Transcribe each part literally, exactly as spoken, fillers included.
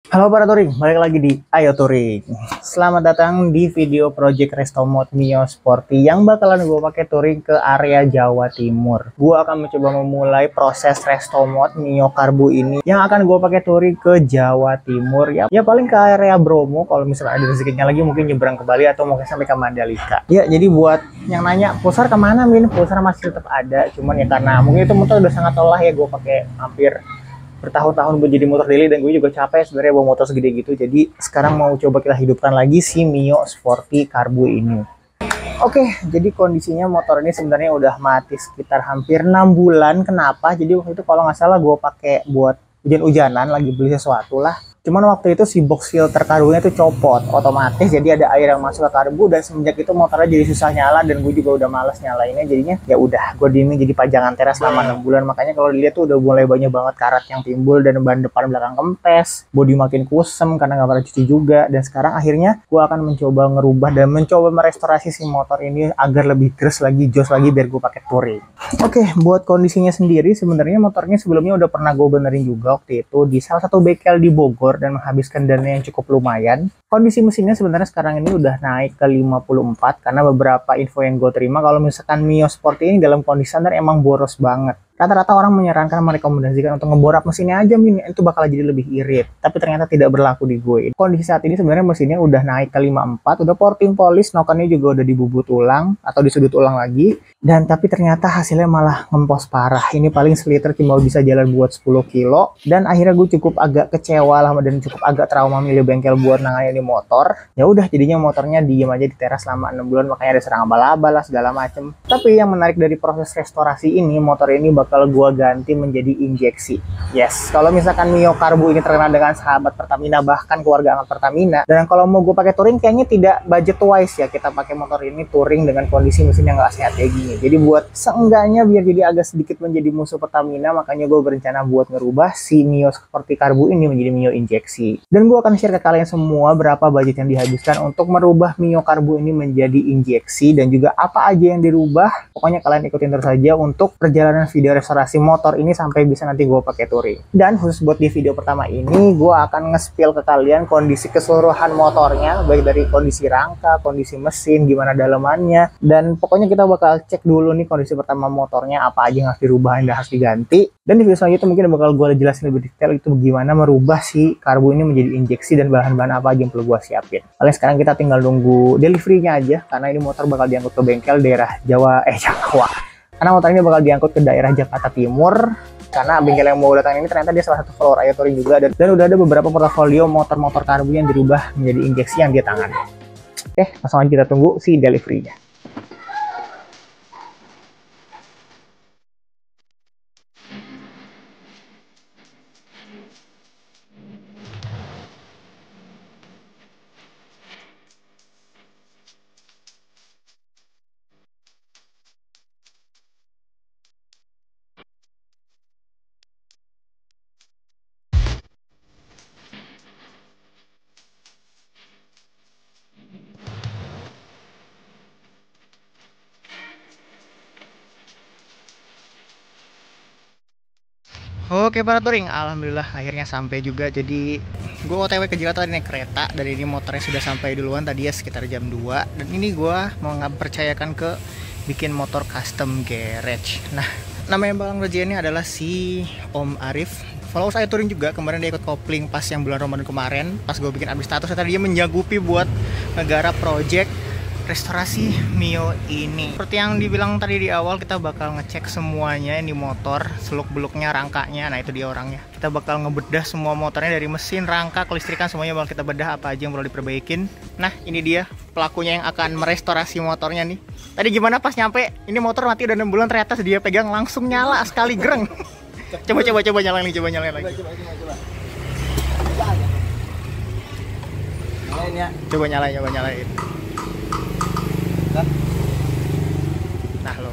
Halo para touring, balik lagi di Ayo Touring. Selamat datang di video project resto mod Mio Sporty yang bakalan gue pakai touring ke area Jawa Timur. Gue akan mencoba memulai proses resto mod Mio Karbu ini yang akan gue pakai touring ke Jawa Timur. Ya, ya paling ke area Bromo. Kalau misalnya ada rezekinya lagi mungkin nyebrang ke Bali atau mungkin sampai ke Mandalika. Ya, jadi buat yang nanya pulsar kemana Min? Pulsar masih tetap ada, cuman ya karena mungkin itu motor udah sangat lelah ya gue pakai hampir bertahun-tahun buat jadi motor daily dan gue juga capek sebenarnya bawa motor segede gitu. Jadi sekarang mau coba kita hidupkan lagi si Mio Sporty Karbu ini. Oke, jadi kondisinya motor ini sebenarnya udah mati sekitar hampir enam bulan. Kenapa? Jadi waktu itu kalau nggak salah gue pakai buat hujan-hujanan, lagi beli sesuatu lah. Cuman waktu itu si box filter karbunya itu copot otomatis, jadi ada air yang masuk ke karbu, dan semenjak itu motornya jadi susah nyala dan gue juga udah males nyalainnya. Jadinya ya udah gue diemin jadi pajangan teras selama enam bulan. Makanya kalau dilihat tuh udah mulai banyak banget karat yang timbul dan ban depan belakang kempes, bodi makin kusem karena nggak pernah cuci juga. Dan sekarang akhirnya gue akan mencoba ngerubah dan mencoba merestorasi si motor ini agar lebih gres lagi, jos lagi, biar gue pakai touring. Oke, buat kondisinya sendiri sebenarnya motornya sebelumnya udah pernah gue benerin juga waktu itu di salah satu bengkel di Bogor dan menghabiskan dana yang cukup lumayan. Kondisi mesinnya sebenarnya sekarang ini udah naik ke lima puluh empat karena beberapa info yang gue terima kalau misalkan Mio Sporty ini dalam kondisi standar emang boros banget. Rata-rata orang menyarankan, merekomendasikan untuk ngeborap mesinnya aja Min, itu bakal jadi lebih irit. Tapi ternyata tidak berlaku di gue. Kondisi saat ini sebenarnya mesinnya udah naik ke lima puluh empat, udah porting polish, nokennya juga udah dibubut ulang atau disudut ulang lagi. Dan tapi ternyata hasilnya malah ngempos parah. Ini paling seliter cuma bisa jalan buat sepuluh kilo. Dan akhirnya gue cukup agak kecewa lah dan cukup agak trauma milih bengkel buat nangani ini motor. Ya udah, jadinya motornya diem aja di teras selama enam bulan, makanya ada serang abal-abal lah segala macem. Tapi yang menarik dari proses restorasi ini, motor ini bakal kalau gua ganti menjadi injeksi. Yes, kalau misalkan Mio Karbu ini terkenal dengan sahabat Pertamina, bahkan keluarga anak Pertamina, dan kalau mau gue pakai touring kayaknya tidak budget wise ya kita pakai motor ini touring dengan kondisi mesin yang nggak sehat kayak gini. Jadi buat seenggaknya biar jadi agak sedikit menjadi musuh Pertamina, makanya gue berencana buat ngerubah si Mio Sporty Karbu ini menjadi Mio injeksi. Dan gue akan share ke kalian semua berapa budget yang dihabiskan untuk merubah Mio Karbu ini menjadi injeksi dan juga apa aja yang dirubah. Pokoknya kalian ikutin terus saja untuk perjalanan video restorasi motor ini sampai bisa nanti gue pakai touring. Dan khusus buat di video pertama ini gue akan nge-spill ke kalian kondisi keseluruhan motornya, baik dari kondisi rangka, kondisi mesin, gimana dalemannya, dan pokoknya kita bakal cek dulu nih kondisi pertama motornya apa aja yang harus dirubah dan harus diganti. Dan di video selanjutnya mungkin bakal gue jelasin lebih detail itu gimana merubah si karbu ini menjadi injeksi dan bahan-bahan apa aja yang perlu gue siapin. Paling sekarang kita tinggal nunggu delivery-nya aja karena ini motor bakal diangkut ke bengkel daerah Jawa eh Jawa. Karena motor ini bakal diangkut ke daerah Jakarta Timur. Karena bengkel yang mau datang ini ternyata dia salah satu follower Ayo Touring juga. Dan, dan udah ada beberapa portofolio motor-motor karbu yang dirubah menjadi injeksi yang dia tangani. Oke, langsung aja kita tunggu si delivery-nya. Oke para touring, alhamdulillah akhirnya sampai juga. Jadi gue O T W ke Jakarta naik kereta. Dari ini motornya sudah sampai duluan tadi ya sekitar jam dua. Dan ini gue mau percayakan ke bikin motor custom garage. Nah, namanya Bang Reja ini adalah si Om Arif. Follow saya touring juga, kemarin dia ikut kopling pas yang bulan Ramadan kemarin. Pas gue bikin update status, tadi dia menjagupi buat negara project restorasi Mio ini. Seperti yang dibilang tadi di awal, kita bakal ngecek semuanya ini motor, seluk-beluknya, rangkanya. Nah itu dia orangnya. Kita bakal ngebedah semua motornya dari mesin, rangka, kelistrikan, semuanya bakal kita bedah apa aja yang perlu diperbaikin. Nah ini dia pelakunya yang akan merestorasi motornya nih. Tadi gimana pas nyampe, ini motor mati udah enam bulan, ternyata dia pegang langsung nyala sekali gereng. Coba coba coba nyalain lagi, coba nyalain lagi. Coba coba coba. Nyalain ya. Coba nyalain, coba nyalain. Nah lo,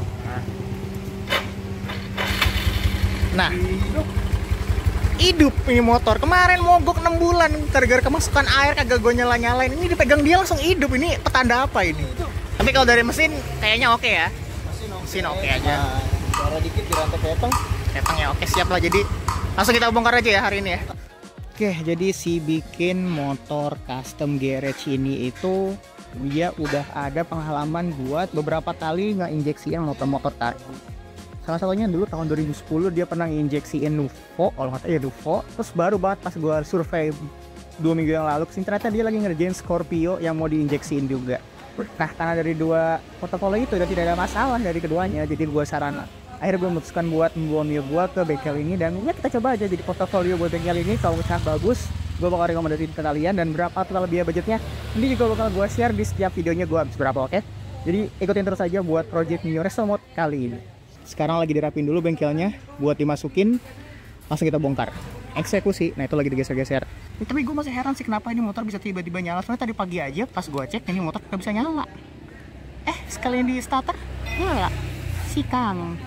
nah hidup ini motor. Kemarin mogok enam bulan gara-gara kemasukan air, kagak gue nyala-nyalain. Ini dipegang dia langsung hidup. Ini petanda apa ini? Tapi kalau dari mesin kayaknya oke ya. Mesin oke aja. Suara dikit di rantai keteng. Keteng ya oke, siap lah. Jadi langsung kita bongkar aja ya hari ini ya. Oke, jadi si bikin motor custom garage ini itu dia udah ada pengalaman buat beberapa kali nge-injeksiin motor-motor tarik. Salah satunya dulu tahun dua ribu sepuluh dia pernah nge-injeksiin Nuvo, kalau nggak tahu ya Nuvo. Terus baru banget pas gua survei dua minggu yang lalu kesini, ternyata dia lagi ngerjain Scorpio yang mau diinjeksiin juga. Nah, karena dari dua portofolio itu udah tidak ada masalah dari keduanya, jadi gua saran akhirnya gue memutuskan buat membawa Mio gue ke bengkel ini, dan ya kita coba aja jadi portofolio buat bengkel ini. Kalau misalnya bagus, gue bakal rekomendasiin ke kalian, dan berapa total biaya budgetnya ini juga bakal gue share di setiap videonya gue habis berapa. Oke, jadi ikutin terus aja buat project Mio Resto Mode kali ini. Sekarang lagi dirapin dulu bengkelnya buat dimasukin, langsung kita bongkar eksekusi. Nah, itu lagi digeser-geser. Ya, tapi gue masih heran sih kenapa ini motor bisa tiba-tiba nyala. Soalnya tadi pagi aja pas gue cek ini motor nggak bisa nyala. Eh, sekalian di starter nyala si Kang.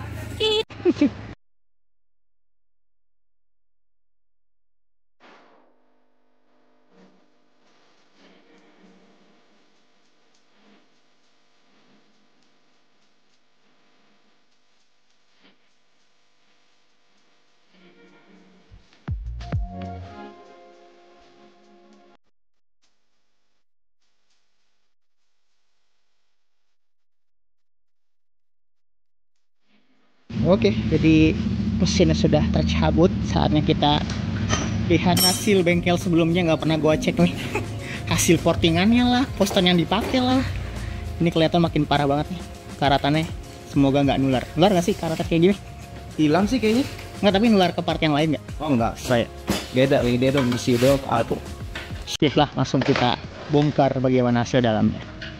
Oke, jadi mesinnya sudah tercabut. Saatnya kita lihat hasil bengkel sebelumnya, nggak pernah gua cek nih. Hasil portingannya lah, poston yang dipakai lah. Ini kelihatan makin parah banget nih karatannya. Semoga nggak nular. Nular nggak sih karatan kayak gini? Hilang sih kayaknya. Nggak, tapi nular ke part yang lain nggak? Oh enggak, saya beda ini dong misi dong aku. Sip lah, langsung kita bongkar bagaimana hasil dalamnya.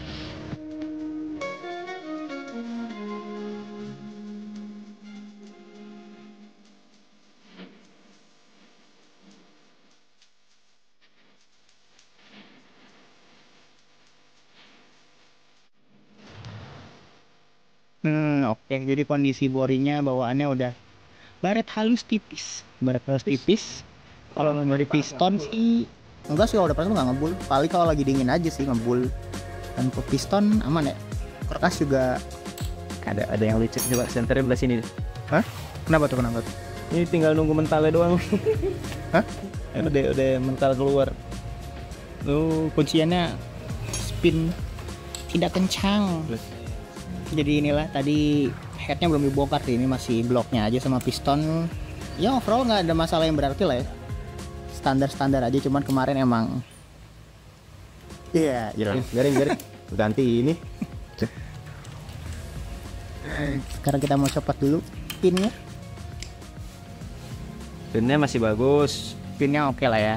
Hmm, oke. Okay. Jadi kondisi borinya bawaannya udah baret halus tipis, baret halus tipis. Kalau dari piston sih enggak sih, kalau udah pernah nggak ngebul. Paling kalau lagi dingin aja sih ngebul. Dan piston aman ya. Kertas juga Ada ada yang lucu, coba senternya belah sini. hah? Kenapa tuh, kenapa tuh? Ini tinggal nunggu mentalnya doang. Hah? Udah udah mental keluar. Tuh kunciannya spin tidak kencang. Terus. Jadi inilah tadi headnya belum dibongkar sih, ini masih bloknya aja sama piston. Ya overall nggak ada masalah yang berarti lah ya, standar-standar aja. Cuman kemarin emang iya yeah, Garing garing ganti ini. Sekarang kita mau copot dulu pinnya. Pinnya masih bagus. Pinnya oke lah ya.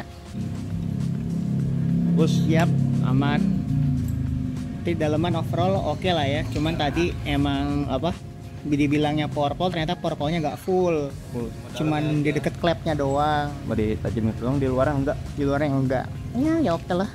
Bus siap, aman. Di dalaman overall oke lah ya. Cuman tadi emang apa, dibilangnya powerpole, ternyata powerpole-nya nggak full. Full. Cuman di deket klepnya doang. Mau ditajamin doang, di luarnya enggak. Di luarnya enggak. Ya ya oke lah.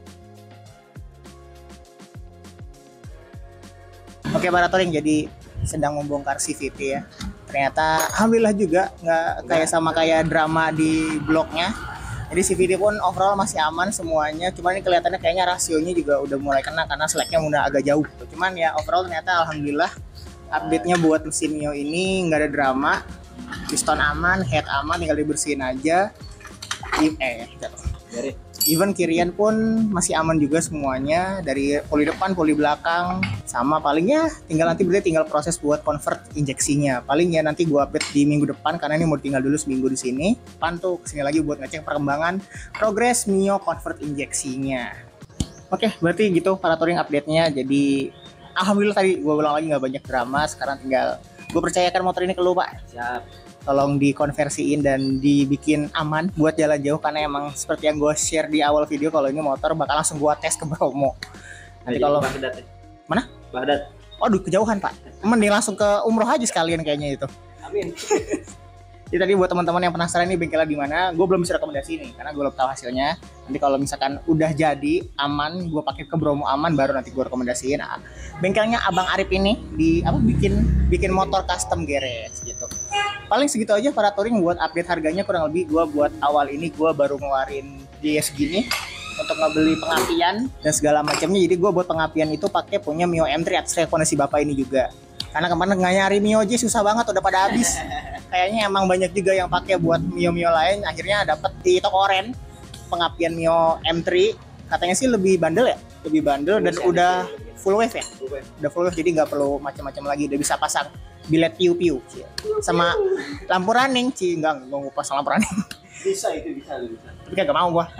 Oke para touring, jadi sedang membongkar C V T ya. Ternyata alhamdulillah juga nggak kayak sama kayak drama di blognya. Jadi C V T pun overall masih aman semuanya. Cuman ini kelihatannya kayaknya rasionya juga udah mulai kena karena slacknya udah agak jauh. Cuman ya overall ternyata alhamdulillah update-nya buat mesin Mio ini nggak ada drama. Piston aman, head aman, tinggal dibersihin aja. Eh, jatuh. Even kirian pun masih aman juga semuanya, dari poli depan, poli belakang, sama palingnya tinggal nanti berarti tinggal proses buat convert injeksinya. Paling ya nanti gua update di minggu depan karena ini mau tinggal dulu seminggu di sini. Pan tuh kesini lagi buat ngecek perkembangan progres Mio convert injeksinya. Oke, berarti gitu para touring update-nya. Jadi alhamdulillah tadi gua bilang lagi nggak banyak drama. Sekarang tinggal gue percayakan motor ini ke lu, Pak. Siap. Tolong dikonversiin dan dibikin aman buat jalan jauh, karena emang seperti yang gue share di awal video, kalau ini motor bakal langsung gue tes ke Bromo. Nanti kalau Baghdad. mana? Baghdad. Waduh, kejauhan Pak. Mending langsung ke umroh aja sekalian kayaknya itu. Amin. Jadi tadi buat teman-teman yang penasaran nih bengkelnya di mana, gue belum bisa rekomendasi nih karena gue belum tahu hasilnya. Nanti kalau misalkan udah jadi aman, gue pakai ke Bromo aman, baru nanti gue rekomendasiin. Nah, bengkelnya Abang Arif ini di apa bikin bikin motor custom garage gitu. Paling segitu aja para touring. Buat update harganya kurang lebih gue buat awal ini gue baru ngeluarin biaya segini untuk ngebeli pengapian dan segala macamnya. Jadi gue buat pengapian itu pakai punya Mio M tiga atas rekomendasi bapak ini juga. Karena kemarin nggak nyari Mio aja susah banget, udah pada habis. kayaknya emang banyak juga yang pakai buat Mio Mio lain. Akhirnya dapat di toko oren pengapian Mio M tiga. Katanya sih lebih bandel ya, lebih bandel dan udah full wave ya, udah full wave jadi nggak perlu macam-macam lagi, udah bisa pasang bilet piu piu sama lampu running. Ci enggak mau pasang lampu running. Bisa itu bisa bisa. Tapi kagak mau gua.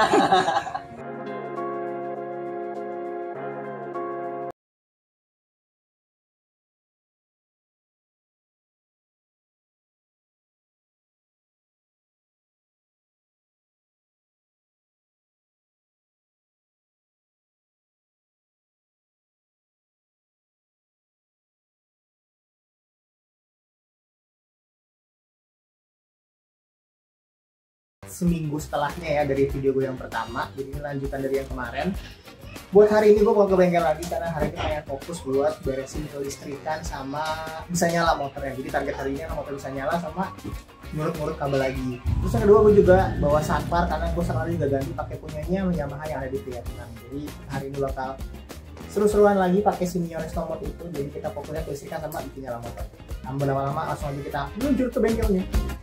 Seminggu setelahnya ya dari video gue yang pertama, jadi ini lanjutan dari yang kemarin. Buat hari ini gue mau ke bengkel lagi karena hari ini pengen fokus buat beresin kelistrikan sama bisa nyala motornya. Jadi target hari ini motor bisa nyala sama ngurut-ngurut kabel lagi. Terus yang kedua gue juga bawa saklar karena gue sekarang juga ganti pakai punyanya Yamaha yang ada di Vietnam. Jadi hari ini bakal seru-seruan lagi pakai si Mio Restomod itu. Jadi kita fokusnya kelistrikan sama bikin nyala motor. Tambah lama-lama langsung aja kita meluncur ke bengkelnya.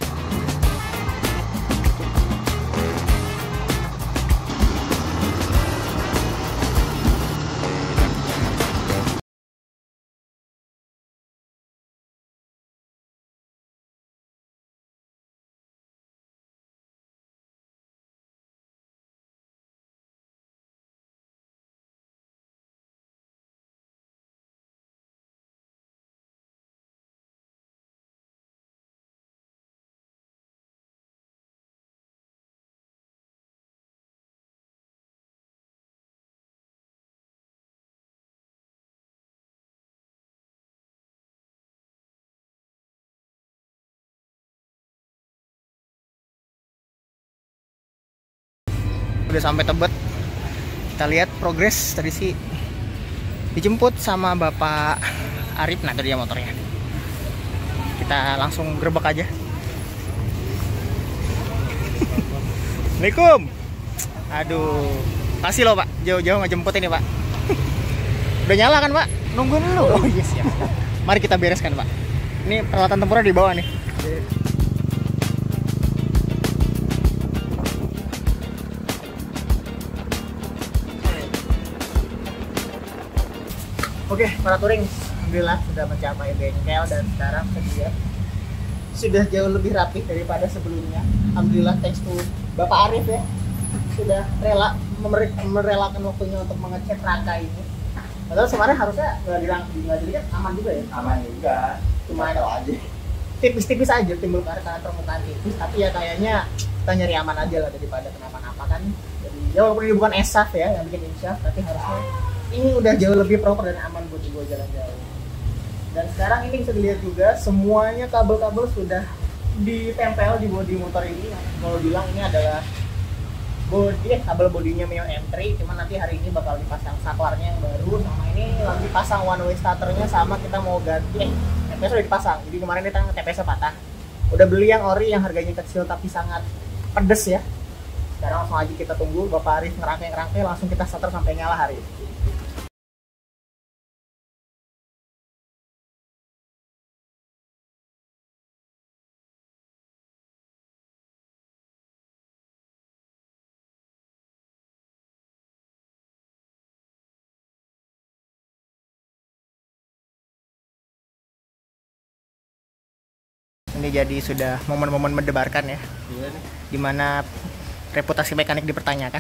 Udah sampai Tebet, kita lihat progres. Tadi sih dijemput sama Bapak Arif, nah tadi dia motornya. Kita langsung gerbek aja. Assalamualaikum. Aduh, kasih loh Pak, jauh-jauh ngejemput ini Pak. Udah nyala kan Pak? Nungguin dulu. Oh yes ya. Mari kita bereskan Pak. Ini peralatan tempurnya di bawah nih. Oke, para touring, alhamdulillah sudah mencapai bengkel dan sekarang sedia sudah jauh lebih rapi daripada sebelumnya. Alhamdulillah, thanks to Bapak Arif ya, sudah rela merelakan waktunya untuk mengecek rangka ini. Padahal kemarin harusnya nggak dirang, nggak dilihat aman juga ya. Aman juga. Cuma ada aja. Tipis-tipis aja timbul karena permukaan tipis, tapi ya kayaknya kita nyari aman aja lah daripada kenapa-napa kan. Jadi ya walaupun ini bukan S A F ya yang bikin insyaf, tapi harusnya ini udah jauh lebih proper dan aman buat gue jalan jauh. Dan sekarang ini bisa dilihat juga semuanya kabel-kabel sudah ditempel di bodi motor ini. Kalau bilang ini adalah bodi, eh, kabel bodinya Mio M tiga, cuman nanti hari ini bakal dipasang saklarnya yang baru, sama ini lagi pasang one way starternya, sama kita mau ganti eh T P S udah dipasang. Jadi kemarin kita T P S patah. Udah beli yang ori yang harganya kecil tapi sangat pedes ya. Sekarang langsung aja kita tunggu Bapak Arif ngerangkai-ngerangkai, langsung kita starter sampai nyala hari ini. Ini jadi sudah momen-momen mendebarkan ya, dimana reputasi mekanik dipertanyakan.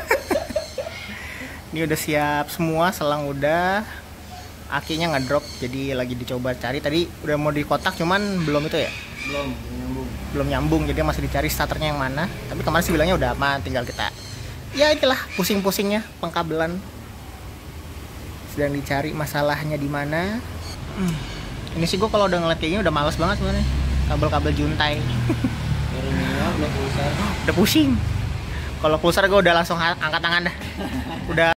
Ini udah siap semua, selang udah, akinya ngedrop, jadi lagi dicoba cari. Tadi udah mau dikotak, cuman belum itu ya, Belum nyambung. belum nyambung, jadi masih dicari starternya yang mana. Tapi kemarin sih bilangnya udah aman, tinggal kita, ya itulah pusing-pusingnya pengkabelan, sedang dicari masalahnya di mana. Hmm. Ini sih gue kalau udah ngeliat kayak gini udah males banget sebenarnya. Kabel-kabel juntai. Udah pusing. Kalau pulsar gue udah langsung angkat tangan dah. Udah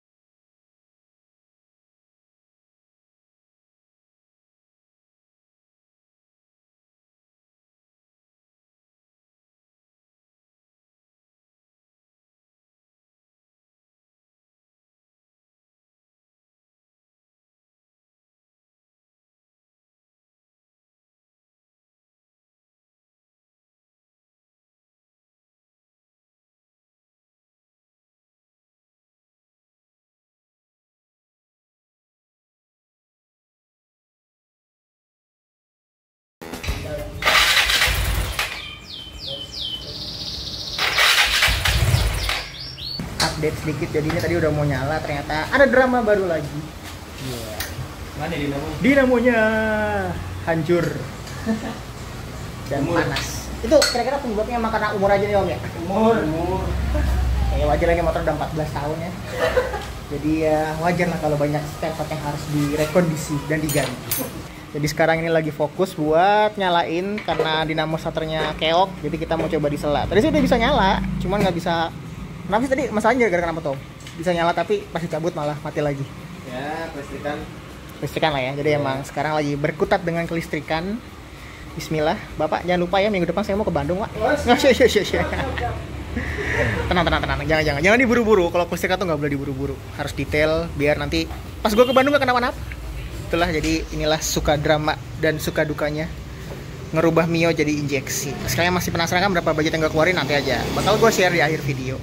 update sedikit. Jadinya tadi udah mau nyala, ternyata ada drama baru lagi. Iya. Mana dinamonya? Dinamonya hancur dan Umur. panas. Itu kira-kira penyebabnya emang karena umur aja nih Om ya? Umur, umur. Ya wajar lagi motor udah empat belas tahun ya. Jadi ya wajar lah kalau banyak spare part yang harus direkondisi dan diganti. Jadi sekarang ini lagi fokus buat nyalain karena dinamo starternya keok. Jadi kita mau coba disela. Tadi sih udah bisa nyala, cuman nggak bisa. Kenapa sih tadi masalahnya gara-gara kenapa Tom? Bisa nyala tapi pas dicabut malah mati lagi. Ya, pastikan. Listrikan lah ya. Jadi Ya. emang sekarang lagi berkutat dengan kelistrikan. Bismillah, Bapak jangan lupa ya minggu depan saya mau ke Bandung, Pak. Nggak, sih, sih, sih, sih. Tenang, tenang, tenang. Jangan, jangan, jangan diburu-buru. Kalau kelistrikan tuh nggak boleh diburu-buru. Harus detail biar nanti pas gua ke Bandung nggak kenapa-napa. Itulah jadi inilah suka drama dan suka dukanya ngerubah Mio jadi injeksi. Sekalian masih penasaran kan berapa budget yang gue keluarin, nanti aja bakal gue share di akhir video.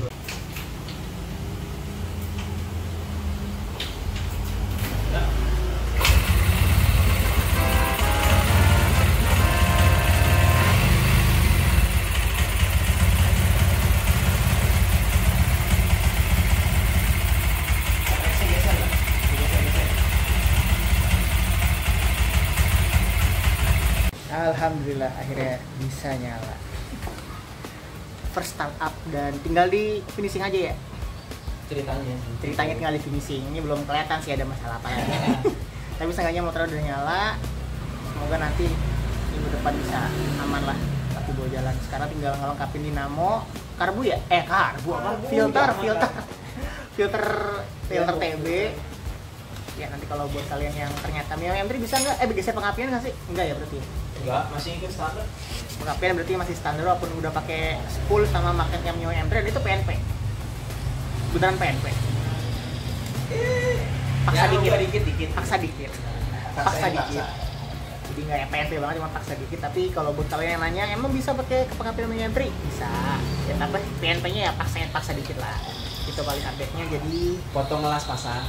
Alhamdulillah akhirnya bisa nyala. First start up dan tinggal di finishing aja ya. Ceritanya. Ceritanya tinggal di finishing. Ini belum kelihatan sih ada masalah apa ya. Tapi seenggaknya motor udah nyala. Semoga nanti minggu depan bisa aman lah satu dua jalan. Sekarang tinggal ngelengkapin dinamo, karbu ya? Eh karbu apa? Filter, filter, filter, filter T B. Ya nanti kalau buat kalian yang ternyata Mio M tiga bisa nggak? Eh geser pengapian nggak sih? Enggak ya berarti? Enggak, masih ikut standar. Pengapian berarti masih standar walaupun udah pakai spool sama magnetnya Mio M tiga dan itu P N P. Beneran P N P. Paksa Ya, dikit. ubah dikit, dikit. Paksa dikit. Paksa Paksa yang dikit. paksa. Jadi nggak ya P N P banget, cuma paksa dikit. Tapi kalau buat kalian yang nanya, emang bisa pakai pengapian Mio M tiga? Bisa. Ya tapi P N P-nya ya paksa paksa dikit lah. Itu paling update-nya, jadi Potong las pasang.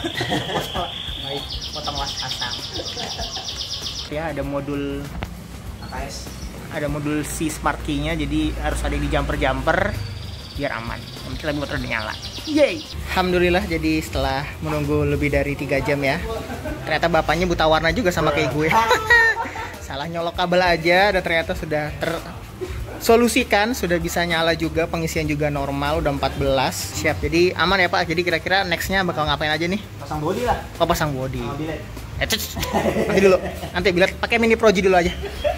baik, potong las pasang. Ya ada modul A K S. ada modul si smart key-nya, jadi harus ada di jumper-jumper biar aman. Nanti lagi motor udah nyala. Yeay. Alhamdulillah, jadi setelah menunggu lebih dari tiga jam ya, ternyata bapaknya buta warna juga sama kayak gue. Salah nyolok kabel aja dan ternyata sudah tersolusikan, sudah bisa nyala juga, pengisian juga normal, udah empat belas. Siap, jadi aman ya Pak. Jadi kira-kira next-nya bakal ngapain aja nih? Pasang bodi lah. Oh, pasang body. Sama bilet. Eh, cus. Nanti dulu. Nanti bilet pakai mini Pro G dulu aja.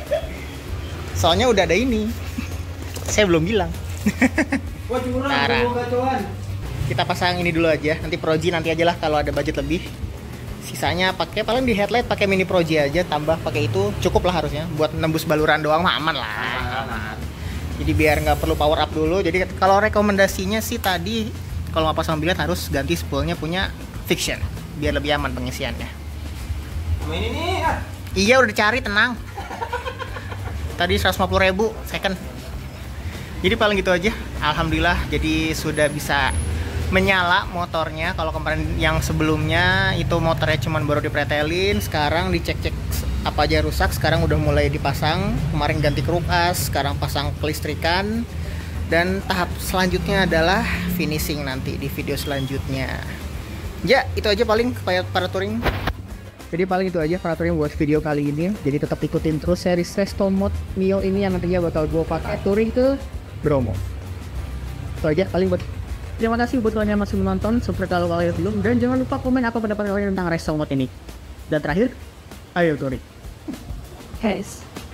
Soalnya udah ada ini. Saya belum bilang. Wah, curang, Tara. gua gacoan. Kita pasang ini dulu aja. Nanti Pro G nanti aja lah kalau ada budget lebih. Sisanya pakai paling di headlight pakai mini Pro G aja, tambah pakai itu cukup lah harusnya. Buat nembus baluran doang mah aman lah. Aman. Jadi biar nggak perlu power up dulu. Jadi kalau rekomendasinya sih tadi kalau mau pasang bilet harus ganti spoolnya punya Fiction biar lebih aman pengisiannya. Sama ini nih. Ah. Iya udah dicari, tenang. Tadi seratus lima puluh ribu second. Jadi paling gitu aja. Alhamdulillah jadi sudah bisa menyala motornya. Kalau kemarin yang sebelumnya itu motornya cuman baru dipretelin, sekarang dicek-cek apa aja rusak, sekarang udah mulai dipasang. Kemarin ganti keruk as, sekarang pasang kelistrikan. Dan tahap selanjutnya adalah finishing nanti di video selanjutnya. Ya, itu aja paling kayak para touring. Jadi paling itu aja para touring buat video kali ini. Jadi tetap ikutin terus series Resto Mode Mio ini yang nantinya bakal gue pakai touring ke Bromo. Itu aja paling buat. Terima kasih buat kalian yang masih menonton. Seperti kalau kalian belum, dan jangan lupa komen apa pendapat kalian tentang Resto Mode ini. Dan terakhir, ayo touring. Guys.